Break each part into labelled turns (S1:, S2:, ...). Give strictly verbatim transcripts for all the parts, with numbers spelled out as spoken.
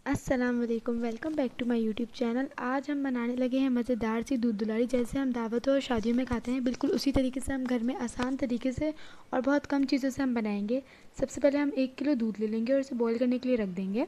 S1: अस्सलाम वालेकुम, welcome back to my YouTube channel. आज हम बनाने लगे हैं मज़ेदार सी दूध दुलारी, जैसे हम दावतों और शादियों में खाते हैं। बिल्कुल उसी तरीके से हम घर में आसान तरीके से और बहुत कम चीज़ों से हम बनाएंगे। सबसे पहले हम एक किलो दूध ले लेंगे और इसे बॉईल करने के लिए रख देंगे।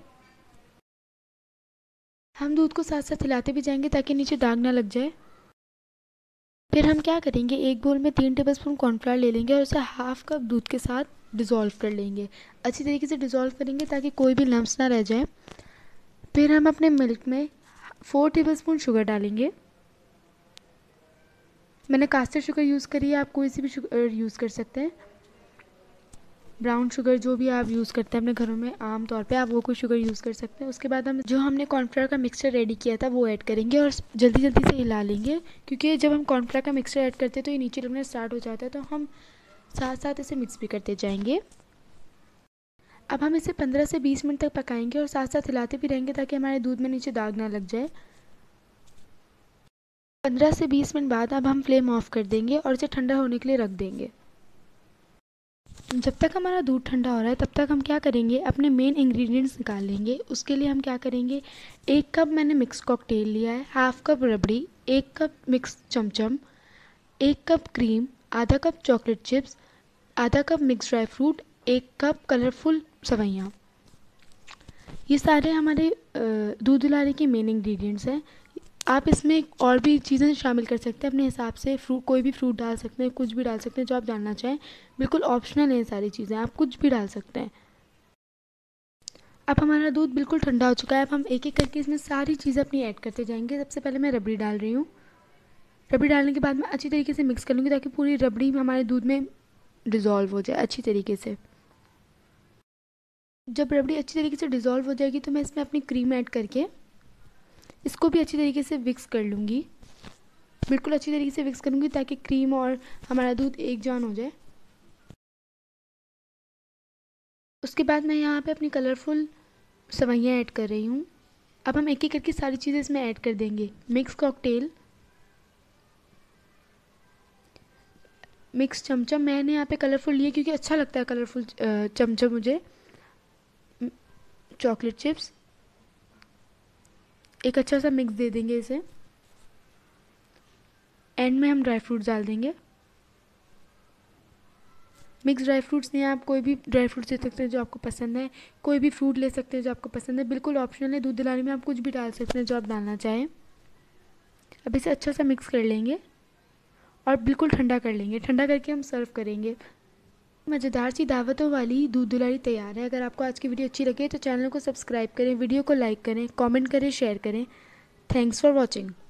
S1: हम दूध को साथ साथ हिलाते भी जाएंगे ताकि नीचे दाग ना लग जाए। फिर हम क्या करेंगे, एक बोल में तीन टेबल स्पून कॉर्नफ्लावर ले लेंगे और उसे हाफ कप दूध के साथ डिज़ोल्व कर लेंगे। अच्छी तरीके से डिज़ोल्व करेंगे ताकि कोई भी लम्स ना रह जाए। फिर हम अपने मिल्क में फोर टेबलस्पून शुगर डालेंगे। मैंने कास्टर शुगर यूज़ करी है, आप कोई सी भी शुगर यूज़ कर सकते हैं। ब्राउन शुगर जो भी आप यूज़ करते हैं अपने घरों में आम तौर पे, आप वो कोई शुगर यूज़ कर सकते हैं। उसके बाद हम जो हमने कॉर्नफ्लावर का मिक्सचर रेडी किया था वो ऐड करेंगे और जल्दी जल्दी से हिला लेंगे, क्योंकि जब हम कॉर्नफ्लावर का मिक्सचर ऐड करते हैं तो ये नीचे लगना स्टार्ट हो जाता है, तो हम साथ साथ इसे मिक्स भी करते जाएंगे। अब हम इसे पंद्रह से बीस मिनट तक पकाएंगे और साथ साथ हिलाते भी रहेंगे ताकि हमारे दूध में नीचे दाग ना लग जाए। पंद्रह से बीस मिनट बाद अब हम फ्लेम ऑफ कर देंगे और इसे ठंडा होने के लिए रख देंगे। जब तक हमारा दूध ठंडा हो रहा है तब तक हम क्या करेंगे, अपने मेन इंग्रेडिएंट्स निकाल लेंगे। उसके लिए हम क्या करेंगे, एक कप मैंने मिक्स कॉकटेल लिया है, हाफ कप रबड़ी, एक कप मिक्स चमचम, एक कप क्रीम, आधा कप चॉकलेट चिप्स, आधा कप मिक्स ड्राई फ्रूट, एक कप कलरफुल सवैयाँ। ये सारे हमारे दूध दुलारी के मेन इंग्रेडिएंट्स हैं। आप इसमें और भी चीज़ें शामिल कर सकते हैं अपने हिसाब से। फ्रूट, कोई भी फ्रूट डाल सकते हैं, कुछ भी डाल सकते हैं जो आप डालना चाहें। बिल्कुल ऑप्शनल है ये सारी चीज़ें, आप कुछ भी डाल सकते हैं। अब हमारा दूध बिल्कुल ठंडा हो चुका है। अब हम एक एक करके इसमें सारी चीज़ें अपनी ऐड करते जाएंगे। सबसे पहले मैं रबड़ी डाल रही हूँ। रबड़ी डालने के बाद मैं अच्छी तरीके से मिक्स कर लूँगी ताकि पूरी रबड़ी हमारे दूध में डिज़ोल्व हो जाए अच्छी तरीके से। जब रबड़ी अच्छी तरीके से डिज़ोल्व हो जाएगी तो मैं इसमें अपनी क्रीम ऐड करके इसको भी अच्छी तरीके से मिक्स कर लूँगी। बिल्कुल अच्छी तरीके से मिक्स करूँगी ताकि क्रीम और हमारा दूध एक जान हो जाए। उसके बाद मैं यहाँ पे अपनी कलरफुल सवैयाँ ऐड कर रही हूँ। अब हम एक एक करके सारी चीज़ें इसमें ऐड कर देंगे। मिक्स कॉकटेल, मिक्स चमचम, मैंने यहाँ पे कलरफुल लिए क्योंकि अच्छा लगता है कलरफुल चमचम मुझे। चॉकलेट चिप्स, एक अच्छा सा मिक्स दे देंगे इसे। एंड में हम ड्राई फ्रूट्स डाल देंगे। मिक्स ड्राई फ्रूट्स नहीं, आप कोई भी ड्राई फ्रूट्स ले सकते हैं जो आपको पसंद है। कोई भी फ्रूट ले सकते हैं जो आपको पसंद है, बिल्कुल ऑप्शनल है। दूध दुलारी में आप कुछ भी डाल सकते हैं जो आप डालना चाहें। अब इसे अच्छा सा मिक्स कर लेंगे और बिल्कुल ठंडा कर लेंगे। ठंडा करके हम सर्व करेंगे। मज़ेदार सी दावतों वाली दूध दुलारी तैयार है। अगर आपको आज की वीडियो अच्छी लगे तो चैनल को सब्सक्राइब करें, वीडियो को लाइक करें, कमेंट करें, शेयर करें। Thanks for watching.